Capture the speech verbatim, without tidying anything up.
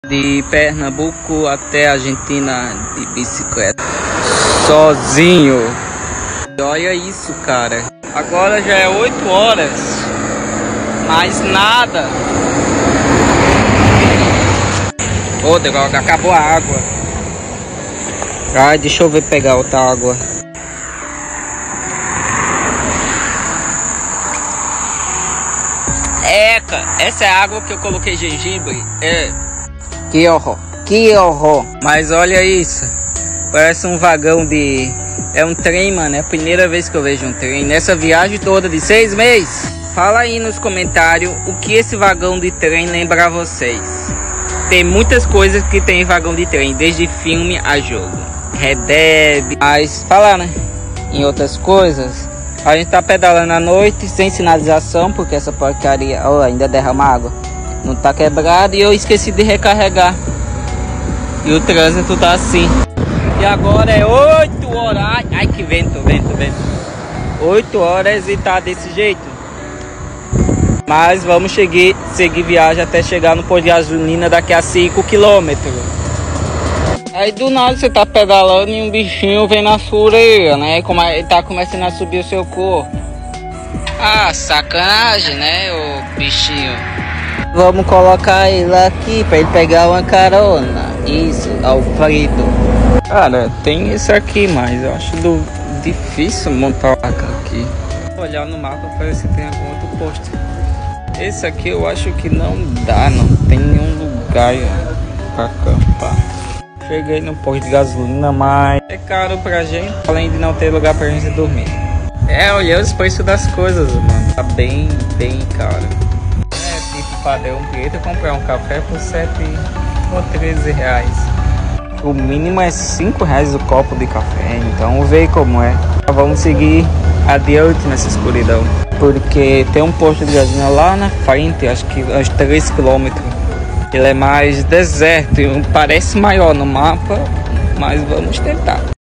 De Pernambuco até a Argentina de bicicleta, sozinho. Olha isso, cara. Agora já é oito horas, mais nada. Ô, droga, acabou a água. Ai, deixa eu ver pegar outra água. Eca, essa é a água que eu coloquei gengibre. É. Que horror, que horror. Mas olha isso, parece um vagão de... É um trem, mano, é a primeira vez que eu vejo um trem nessa viagem toda de seis meses. Fala aí nos comentários o que esse vagão de trem lembra a vocês. Tem muitas coisas que tem vagão de trem, desde filme a jogo. Red Dead, mas falar, né, em outras coisas. A gente tá pedalando à noite, sem sinalização, porque essa porcaria... Oh, ainda derrama água. Não tá quebrado e eu esqueci de recarregar. E o trânsito tá assim. E agora é oito horas. Ai, que vento, vento, vento. oito horas e tá desse jeito. Mas vamos seguir, seguir viagem até chegar no posto de gasolina daqui a cinco quilômetros. Aí do nada você tá pedalando e um bichinho vem na sua orelha, né? Como ele tá começando a subir o seu corpo. Ah, sacanagem, né, o bichinho. Vamos colocar ele aqui para ele pegar uma carona. Isso, Alfredo. Cara, tem isso aqui, mas eu acho do, difícil montar aqui. Vou olhar no mapa para ver se tem algum outro posto. Esse aqui eu acho que não dá, não tem nenhum lugar para acampar. Cheguei no posto de gasolina, mas é caro pra gente, além de não ter lugar pra gente dormir. É, olhando os preços das coisas, mano, tá bem, bem caro. Padrão preto, comprar um café por sete ou treze reais. O mínimo é cinco reais o copo de café, então vamos ver como é. Vamos seguir adiante nessa escuridão, porque tem um posto de gasolina lá na frente, acho que uns três quilômetros. Ele é mais deserto e parece maior no mapa, mas vamos tentar.